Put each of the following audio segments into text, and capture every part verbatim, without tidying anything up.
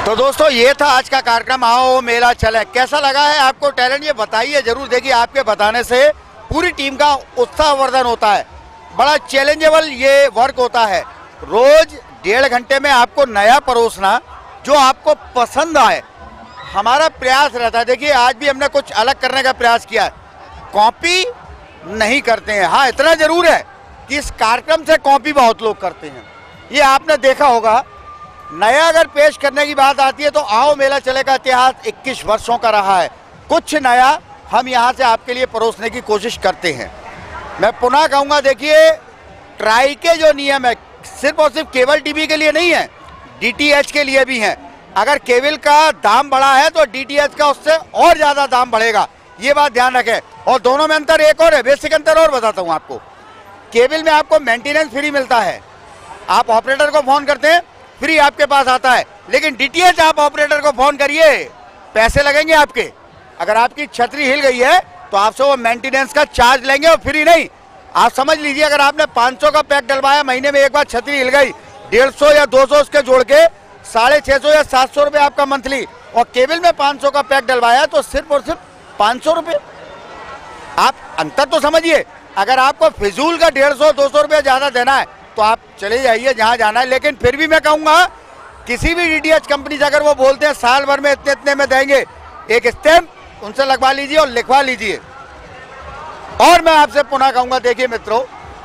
तो दोस्तों ये था आज का कार्यक्रम आओ मेला चले। कैसा लगा है आपको टैलेंट, ये बताइए जरूर। देखिए आपके बताने से पूरी टीम का उत्साहवर्धन होता है। बड़ा चैलेंजेबल ये वर्क होता है। रोज डेढ़ घंटे में आपको नया परोसना जो आपको पसंद आए, हमारा प्रयास रहता है। देखिए आज भी हमने कुछ अलग करने का प्रयास किया है। कॉपी नहीं करते हैं, हाँ इतना जरूर है कि इस कार्यक्रम से कॉपी बहुत लोग करते हैं। ये आपने देखा होगा। नया अगर पेश करने की बात आती है तो आओ मेला चले का इतिहास इक्कीस वर्षों का रहा है। कुछ नया हम यहाँ से आपके लिए परोसने की कोशिश करते हैं। मैं पुनः कहूँगा, देखिए ट्राई के जो नियम है सिर्फ और सिर्फ केबल टीवी के लिए नहीं है, डीटीएच के लिए भी हैं। अगर केबल का दाम बढ़ा है तो डीटीएच का उससे और ज़्यादा दाम बढ़ेगा, ये बात ध्यान रखें। और दोनों में अंतर एक और है, बेसिक अंतर और बताता हूँ आपको। केबल में आपको मेंटेनेंस फ्री मिलता है, आप ऑपरेटर को फ़ोन करते हैं फ्री आपके पास आता है। लेकिन डीटीएच आप ऑपरेटर को फ़ोन करिए, पैसे लगेंगे आपके। अगर आपकी छतरी हिल गई है तो आपसे वो मेंटेनेंस का चार्ज लेंगे और फ्री नहीं। आप समझ लीजिए अगर आपने पाँच सौ का पैक डलवाया, महीने में एक बार छतरी हिल गई, डेढ़ सौ या दो सौ उसके जोड़ के साढ़े छः सौ या सात सौ रुपये आपका मंथली। और केबल में पाँच सौ का पैक डलवाया तो सिर्फ और सिर्फ पाँच सौ रुपये। आप अंतर तो समझिए। अगर आपको फिजूल का डेढ़ सौ दो सौ रुपये ज़्यादा देना है तो आप चले जाइए जहाँ जाना है। लेकिन फिर भी मैं कहूँगा किसी भी डीटीएच कंपनी से अगर वो बोलते हैं साल भर में इतने इतने में देंगे, एक स्टैम्प उनसे लगवा लीजिए और लिखवा लीजिए। और मैं आपसे पुनः कहूँगा, देखिए मित्रों,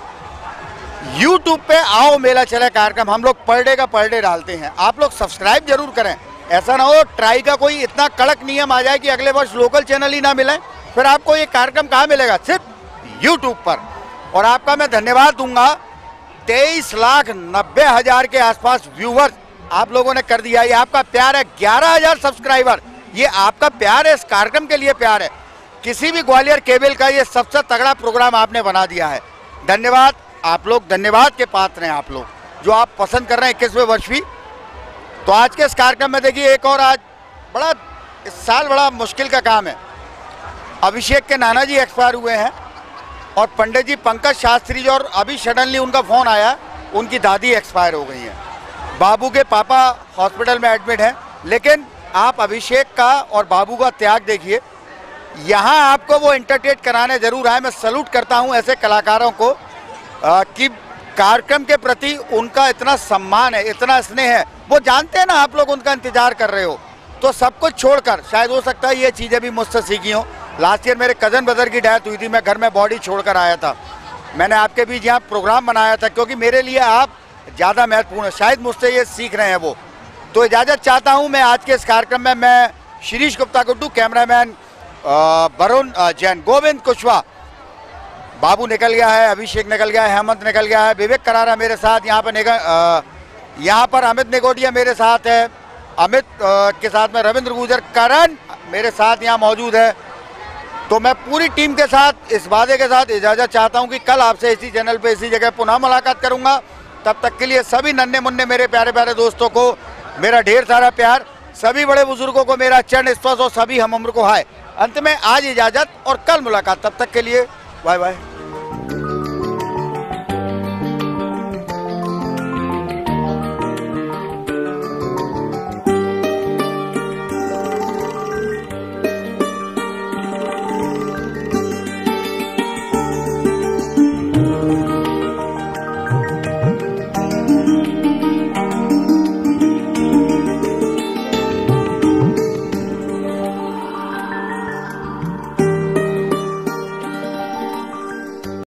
यूट्यूब पे आओ मेला चले कार्यक्रम हम लोग पर डे का पर डे डालते हैं। आप लोग सब्सक्राइब जरूर करें। ऐसा ना हो ट्राई का कोई इतना कड़क नियम आ जाए कि अगले वर्ष लोकल चैनल ही ना मिले, फिर आपको ये कार्यक्रम कहाँ मिलेगा? सिर्फ यूट्यूब पर। और आपका मैं धन्यवाद दूंगा, तेईस लाख नब्बे हजार के आसपास व्यूवर्स आप लोगों ने कर दिया। ये आपका प्यार है। ग्यारह हजार सब्सक्राइबर, ये आपका प्यार है, इस कार्यक्रम के लिए प्यार है। किसी भी ग्वालियर केबल का ये सबसे तगड़ा प्रोग्राम आपने बना दिया है। धन्यवाद आप लोग, धन्यवाद के पात्र हैं आप लोग जो आप पसंद कर रहे हैं इक्कीसवें वर्ष भी। तो आज के इस कार्यक्रम में देखिए एक और आज बड़ा इस साल बड़ा मुश्किल का काम है। अभिषेक के नाना जी एक्सपायर हुए हैं और पंडित जी पंकज शास्त्री जी, और अभी सडनली उनका फ़ोन आया उनकी दादी एक्सपायर हो गई हैं। बाबू के पापा हॉस्पिटल में एडमिट हैं। लेकिन आप अभिषेक का और बाबू का त्याग देखिए। यहाँ आपको वो इंटरटेन कराने ज़रूर आए। मैं सैल्यूट करता हूँ ऐसे कलाकारों को आ, कि कार्यक्रम के प्रति उनका इतना सम्मान है, इतना स्नेह है। वो जानते हैं ना आप लोग उनका इंतजार कर रहे हो, तो सब कुछ छोड़कर, शायद हो सकता है ये चीज़ें भी मुझसे सीखी हों। लास्ट ईयर मेरे कज़न ब्रदर की डेथ हुई थी, मैं घर में बॉडी छोड़कर आया था। मैंने आपके बीच यहाँ प्रोग्राम बनाया था क्योंकि मेरे लिए आप ज़्यादा महत्वपूर्ण है। शायद मुझसे ये सीख रहे हैं वो। तो इजाज़त चाहता हूँ मैं आज के इस कार्यक्रम में। मैं शिरीष गुप्ता गुड्डू, कैमरामैन वरुण जैन, गोविंद कुशवाहा, बाबू निकल गया है, अभिषेक निकल गया है, हेमंत निकल गया है, विवेक करारा मेरे साथ यहाँ पर निकल यहाँ पर अमित निगोटिया मेरे साथ है, अमित आ, के साथ में रविंद्र गुजर, करण मेरे साथ यहाँ मौजूद है। तो मैं पूरी टीम के साथ इस वादे के साथ इजाज़त चाहता हूँ कि कल आपसे इसी चैनल पे इसी जगह पुनः मुलाकात करूँगा। तब तक के लिए सभी नन्हे मुन्ने मेरे प्यारे प्यारे दोस्तों को मेरा ढेर सारा प्यार, सभी बड़े बुजुर्गों को मेरा चरण स्पर्श और सभी हम उम्र को हाय। अंत में आज इजाज़त और कल मुलाकात। तब तक के लिए बाय बाय।